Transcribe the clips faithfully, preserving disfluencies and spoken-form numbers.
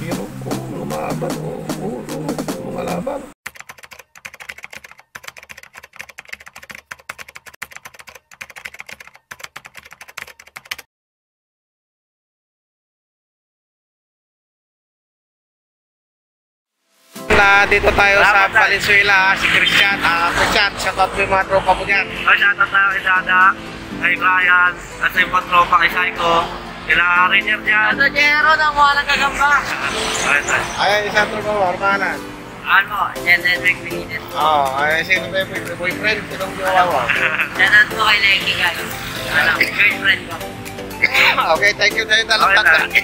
Yun o, oh, lumaban o, oh, oh, lumalaban. Dito tayo sa Valenzuela, si Christian. Ah, Christian, shout out mo yung mga tropa mo dyan. Oh, shout out tayo kay Dada, kay Brian, at sa yung tropa kay Psycho, kila Rainier dyan. Ano, Jero, nang walang kagamba. Ay, isang tropa mo, Armanan. Ano, yan na yung Benitez. Oo, ay, sino ba yung boyfriend? Sinong gawa? Danan mo kay Lekki kayo. Ano, girlfriend ko. Okay, thank you sa'yo talagang Okay, tanda.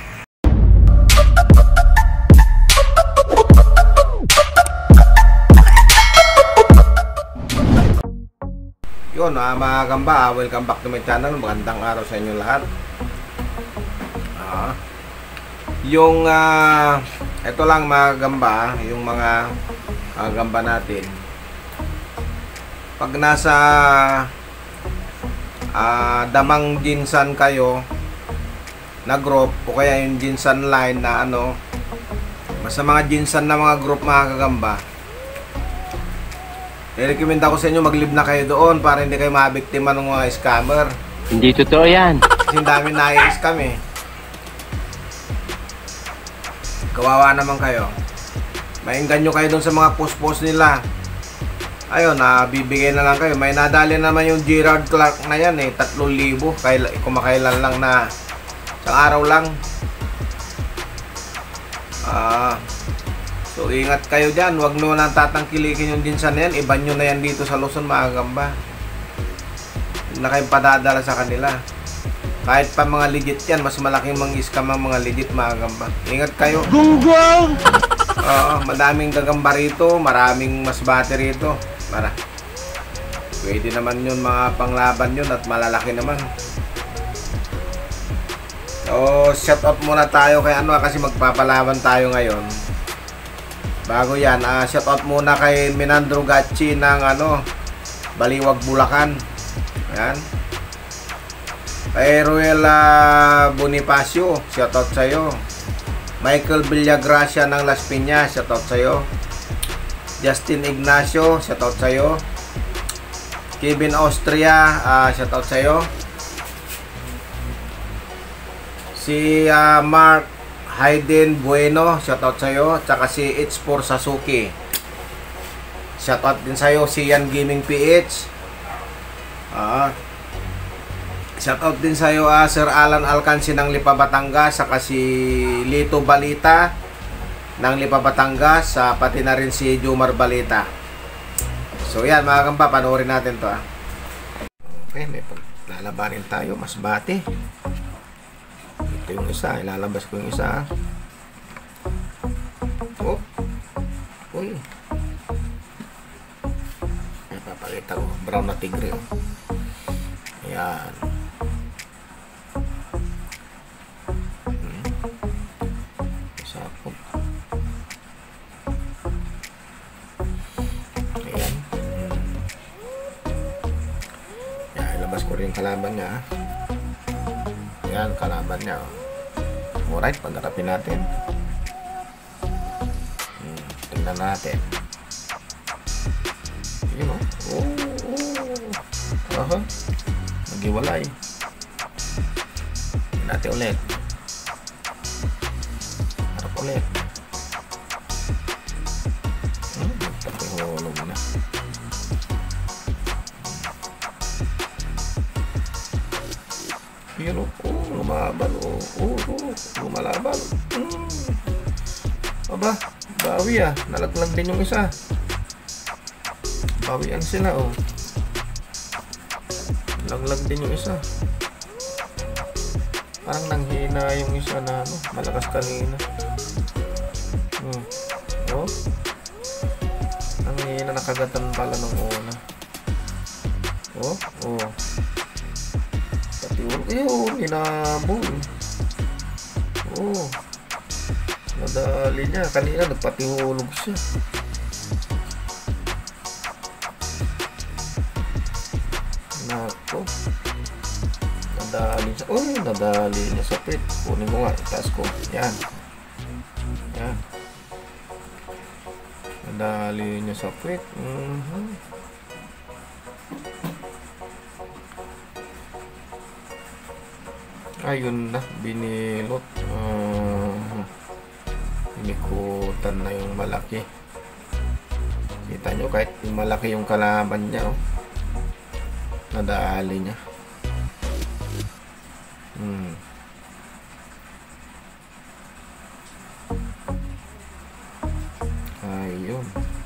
Yun, ah, mga gamba, welcome back to my channel. Magandang araw sa inyo lahat. Ah, yung ah, ito lang mga gamba, yung mga ah, gamba natin. Pag nasa ah, damang ginsan kayo na group o kaya yung ginsan line na ano, basta mga ginsan na mga group mga kagamba, i-recommend ako sa inyo mag-live na kayo doon para hindi kayo mabiktima ng mga scammer. Hindi totoo yan. Kasi dami na-scam eh. Kawawa naman kayo. Mainggan nyo kayo doon sa mga post-post nila. Ayun, nabibigay na lang kayo. May nadali naman yung Gerard Clark na yan eh. tatlong libo. Kumakailan lang na isang araw lang. Ah... So ingat kayo dyan, huwag nyo lang tatangkilikin yung ginsan na yan, iban nyo na yan dito sa Luzon mga gamba. Huwag na kayong padadala sa kanila. Kahit pa mga legit yan, mas malaking mga scam ang mga legit mga gamba. Ingat kayo. Gunggong! Oo, madaming gagamba rito, maraming mas bate rito. Para. Pwede naman yun mga panglaban yun at malalaki naman. So shout out muna tayo kay ano kasi magpapalaban tayo ngayon. Bago yan, uh, shout out muna kay Minandro Gachi ng ano, Baliwag, Bulacan. Ayan. Kay Ruel uh, Bonifacio, shout out sa'yo. Michael Villagracia ng Las Piñas, shout out sa'yo. Justin Ignacio, shout out sa'yo. Kevin Austria, uh, shout out sa'yo. Si uh, Mark Hayden Bueno, shoutout sa'yo. Tsaka si H four Sasuke, shoutout din sa'yo. Si Yan Gaming P H, ah, shoutout din sa'yo. ah, Sir Alan Alcansi ng Lipa, Batangas. Saka si Lito Balita ng Lipa, Batangas. uh, Pati na rin si Jumar Balita. So yan mga kamba, panoorin natin to ah. Okay, may lalabanin tayo. Mas bate. Ito yung isa, ilalabas ko yung isa. Oh. Uy. Ay, papakita ko. Brown na tigre. Oh. Ayan. Hmm. Isa po. Ayan. Ayan, ilabas ko rin yung kalaban niya. Ayan, kalaban niya. Oh. Alright, pagkatapin natin. Hmm, tingnan natin. Yun o. Oh, oh. Aha. Nagiwalay. Tingnan natin ulit. Harap ulit. Hmm, tapihulog na. Yun o. Oh, lumaban o. Oh, oh, lumalaban. Hmm. Aba, bawi ah. Nalaglag din yung isa. Bawian sila oh. Nalaglag din yung isa. Parang nanghina yung isa na ano, malakas kanina. Hmm. Oh. Nanghina, nakagatan pala nung una. Oh, oh. Ayun, inabol. Oh. Nadali niya. Kanina nagpatihulog siya. Nako. Nadali siya. Uy, nadali niya sa pit. Kunin ko nga. Itaas ko. Yan. Yan. Nadali niya sa puwit. Mhm. Ayun na, binilot. Uh, Binikutan na yung malaki. Kita nyo, kahit malaki yung kalaban niya, oh. Nadali niya. Hmm. Ayun.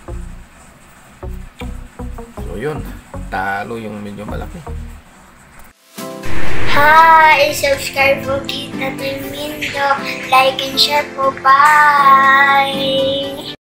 So yun, talo yung medyo malaki. Hi! Subscribe po kita Mindo. Like and share po. Bye!